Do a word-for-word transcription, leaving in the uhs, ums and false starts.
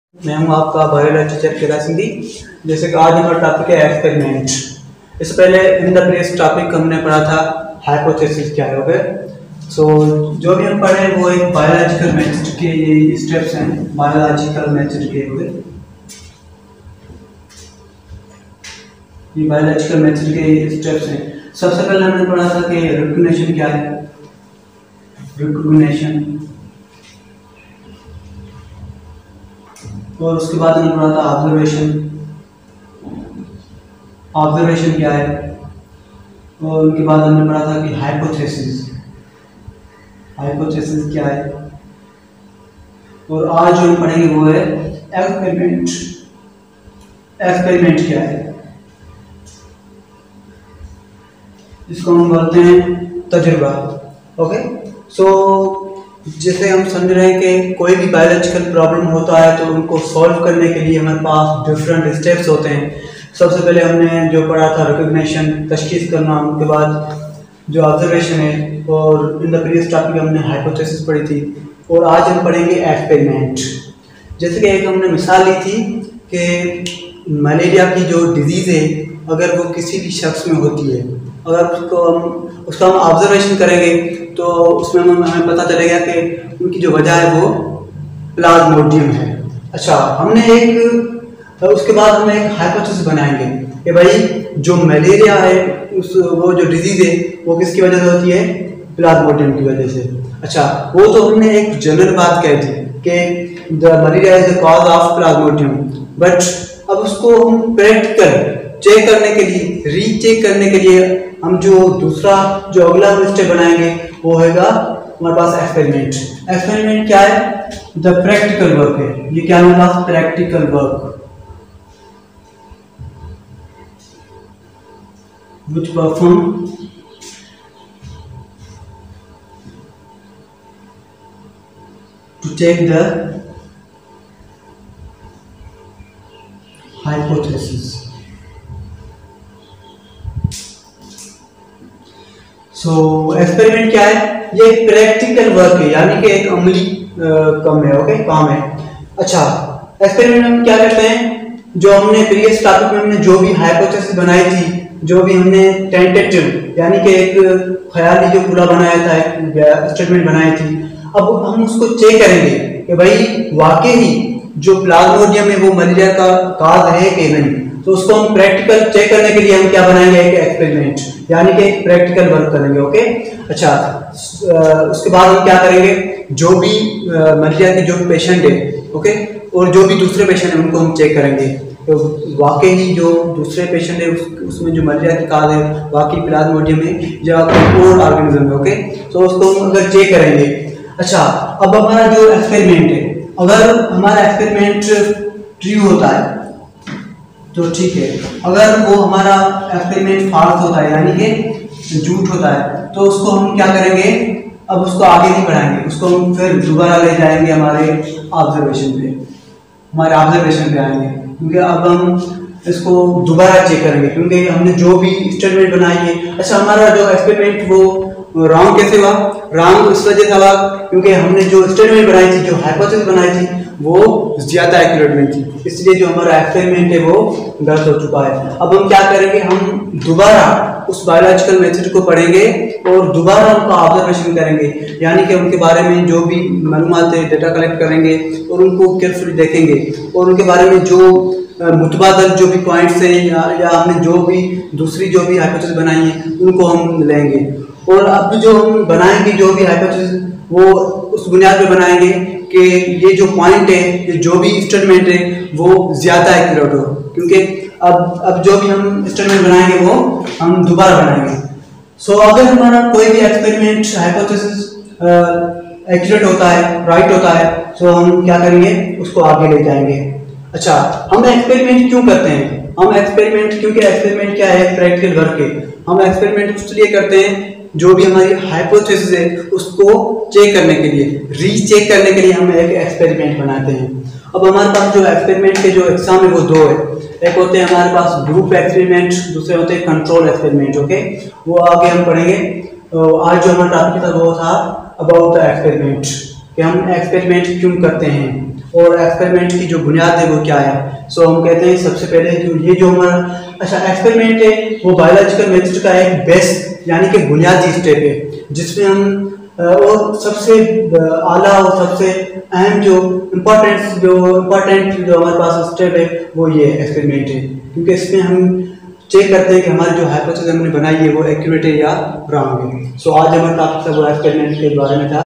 मैं हूँ आपका बायोलॉजी टीचर केदार सिंधी। जैसे कि आज हमारा टॉपिक है एक्सपेरिमेंट। इससे पहले इन द प्रीवियस टॉपिक हमने पढ़ा था हाइपोथेसिस क्या है। ओके, सो जो भी हम पढ़े वो एक बायोलॉजिकल मेथड के ये स्टेप्स हैं, बायोलॉजिकल मेथड के हुए ये बायोलॉजिकल मेथड के स्टेप्स हैं। सबसे पहले हमने पढ़ा था कि रिकॉग्निशन क्या है, रिकॉग्निशन, और उसके बाद हमने पढ़ा था ऑब्जर्वेशन, ऑब्जर्वेशन क्या है, और उनके बाद हमने पढ़ा था कि हाइपोथेसिस, हाइपोथेसिस क्या है, और आज जो हम पढ़ेंगे वो है एक्सपेरिमेंट। एक्सपेरिमेंट क्या है, इसको हम बोलते हैं तजुर्बा। ओके, सो जैसे हम समझ रहे हैं कि कोई भी बायोलॉजिकल प्रॉब्लम होता है तो उनको सॉल्व करने के लिए हमारे पास डिफरेंट स्टेप्स होते हैं। सबसे पहले हमने जो पढ़ा था रिकॉग्निशन, तशखीस करना, उनके बाद जो ऑब्जर्वेशन है, और इन द प्रीवियस टॉपिक हमने हाइपोथेसिस पढ़ी थी, और आज हम पढ़ेंगे एक्सपेरिमेंट। जैसे कि एक हमने मिसाल ली थी कि मलेरिया की जो डिजीज़ है अगर वो किसी भी शख्स में होती है, अगर उसको हम उसका हम ऑब्जर्वेशन करेंगे तो उसमें हमें पता चलेगा कि उनकी जो वजह है वो प्लाज्मोडियम है। अच्छा, हमने एक उसके बाद हम एक हाइपोथेसिस बनाएंगे कि भाई जो मलेरिया है उस वो जो डिजीज़ है वो किसकी वजह से होती है, प्लाज्मोडियम की वजह से। अच्छा, वो तो हमने एक जनरल बात कही थी कि the malaria is the cause of plasmodium, but अब उसको हम प्रैक्टिकल चेक करने के लिए, रीचेक करने के लिए हम जो दूसरा जो अगला स्टेप बनाएंगे वो होगा हमारे पास एक्सपेरिमेंट। एक्सपेरिमेंट क्या है, द प्रैक्टिकल वर्क है। ये क्या है हमारे पास, practical work which perform to take the hypothesis। So experiment क्या है, ये एक प्रैक्टिकल वर्क है, यानी कि एक अमली काम है। ओके, काम है। अच्छा, एक्सपेरिमेंट हम क्या करते हैं, जो हमने प्रीवियस टॉपिक में हमने जो भी हाइपोथेसिस बनाई थी, जो भी हमने टेंटेटिव यानी कि एक ख्याली जो पूरा बनाया था, एक स्टेटमेंट बनाई थी, अब हम उसको चेक करेंगे कि भाई वाकई जो प्लाज्मोडियम है वो मलेरिया का काज है कि नहीं। तो उसको हम प्रैक्टिकल चेक करने के लिए हम क्या बनाएंगे, एक एक्सपेरिमेंट, यानी कि एक प्रैक्टिकल वर्क करेंगे। ओके, अच्छा, उसके बाद हम क्या करेंगे, जो भी मलेरिया के जो पेशेंट है, ओके, और जो भी दूसरे पेशेंट है उनको हम चेक करेंगे तो वाकई ही जो दूसरे पेशेंट है उस, उसमें जो मलेरिया की काज है वाकई प्लाज्मोडियम है या कोई और ऑर्गेनिज्म है। ओके, तो उसको हम अगर चेक करेंगे। अच्छा, अब हमारा जो एक्सपेरिमेंट है, अगर हमारा एक्सपेरिमेंट ट्रू होता है तो ठीक है, अगर वो हमारा एक्सपेरिमेंट फॉल्स होता है यानी कि झूठ होता है तो उसको हम क्या करेंगे, अब उसको आगे नहीं बढ़ाएंगे, उसको हम फिर दोबारा ले जाएंगे हमारे ऑब्जर्वेशन पे, हमारे ऑब्जर्वेशन पे आएंगे, क्योंकि अब हम इसको दोबारा चेक करेंगे क्योंकि हमने जो भी स्टेटमेंट बनाई है। अच्छा, हमारा जो एक्सपेरिमेंट वो रॉन्ग कैसे हुआ, रॉन्ग इस वजह से हुआ क्योंकि हमने जो स्टेटमेंट बनाई थी, जो हाइपोथेसिस बनाई थी वो ज्यादा एक्यूरेट नहीं थी, इसलिए जो हमारा एक्सपेरिमेंट है वो गलत हो चुका है। अब हम क्या करेंगे, हम दोबारा उस बायोलॉजिकल मेथड को पढ़ेंगे और दोबारा उनका ऑब्जर्वेशन करेंगे, यानी कि उनके बारे में जो भी मालूमात है डेटा कलेक्ट करेंगे और उनको केयरफुली देखेंगे, और उनके बारे में जो मुतबादल जो भी पॉइंट्स हैं या, या हमने जो भी दूसरी जो भी हाइपोथेसिस बनाई है उनको हम लेंगे, और अब जो हम बनाएंगे जो भी हाइपोथेसिस वो उस बुनियाद पे बनाएंगे कि ये जो पॉइंट है, ये जो भी स्टेटमेंट है वो ज़्यादा एक्यूरेट हो, क्योंकि अब अब जो भी हम स्टेटमेंट बनाएंगे वो हम दोबारा बनाएंगे। सो so, अगर हमारा कोई भी एक्सपेरिमेंट हाइपोथेसिस एक्यूरेट होता है, राइट होता है, तो हम क्या करेंगे, उसको आगे ले जाएंगे। अच्छा, हम एक्सपेरिमेंट क्यों करते हैं, हम एक्सपेरिमेंट क्योंकि एक्सपेरिमेंट क्या है, प्रैक्टिकल वर्क है। हम एक्सपेरिमेंट इसलिए करते हैं जो भी हमारी हाइपोथेसिस है उसको चेक करने के लिए, रीचेक करने के लिए हम एक एक्सपेरिमेंट बनाते हैं। अब हमारे पास जो एक्सपेरिमेंट के जो एग्जाम है वो दो है, एक होते हैं हमारे पास ग्रुप एक्सपेरिमेंट, दूसरे होते हैं कंट्रोल एक्सपेरिमेंट। ओके, वो आगे हम पढ़ेंगे। आज जो हमारा टॉपिक था वो था अबाउट द एक्सपेरिमेंट, कि हम एक्सपेरिमेंट क्यों करते हैं और एक्सपेरिमेंट की जो बुनियाद है वो क्या है। सो so, हम कहते हैं सबसे पहले जो ये जो हमारा अच्छा एक्सपेरिमेंट है वो बायोलॉजिकल मेथड का एक बेस्ट यानी कि बुनियादी स्टेप है, जिसमें हम और सबसे आला और सबसे अहम जो इम्पोर्टेंट जो इम्पोर्टेंट जो हमारे पास स्टेप है वो ये एक्सपेरिमेंट है, क्योंकि इसमें हम चेक करते हैं कि हमारी जो हाइपोथेसिस हमने बनाई है वो एक्यूरेट है या रॉन्ग है। सो आज हमारा टॉपिक सब वो एक्सपेरिमेंट के बारे में था।